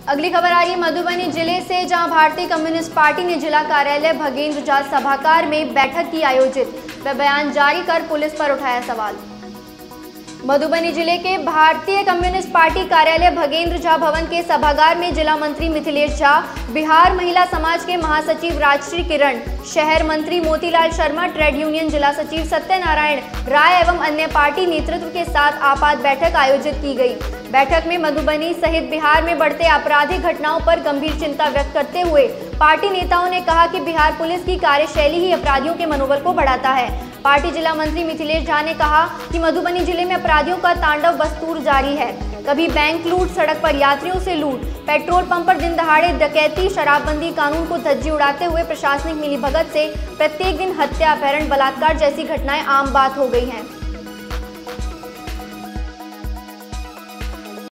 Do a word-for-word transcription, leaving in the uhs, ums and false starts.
अगली खबर आ रही है मधुबनी जिले से, जहां भारतीय कम्युनिस्ट पार्टी ने जिला कार्यालय भगेंद्र झा सभागार में बैठक की आयोजित व बयान जारी कर पुलिस पर उठाया सवाल। मधुबनी जिले के भारतीय कम्युनिस्ट पार्टी कार्यालय भगेंद्र झा भवन के सभागार में जिला मंत्री मिथिलेश झा, बिहार महिला समाज के महासचिव राजश्री किरण, शहर मंत्री मोतीलाल शर्मा, ट्रेड यूनियन जिला सचिव सत्यनारायण राय एवं अन्य पार्टी नेतृत्व के साथ आपात बैठक आयोजित की गई। बैठक में मधुबनी सहित बिहार में बढ़ते आपराधिक घटनाओं पर गंभीर चिंता व्यक्त करते हुए पार्टी नेताओं ने कहा कि बिहार पुलिस की कार्यशैली ही अपराधियों के मनोबल को बढ़ाता है। पार्टी जिला मंत्री मिथिलेश झा ने कहा कि मधुबनी जिले में अपराधियों का तांडव बस्तूर जारी है। कभी बैंक लूट, सड़क पर यात्रियों से लूट, पेट्रोल पंप पर दिन दहाड़े डकैती, शराबबंदी कानून को धज्जी उड़ाते हुए प्रशासनिक मिलीभगत से प्रत्येक दिन हत्या, अपहरण, बलात्कार जैसी घटनाएं आम बात हो गई हैं।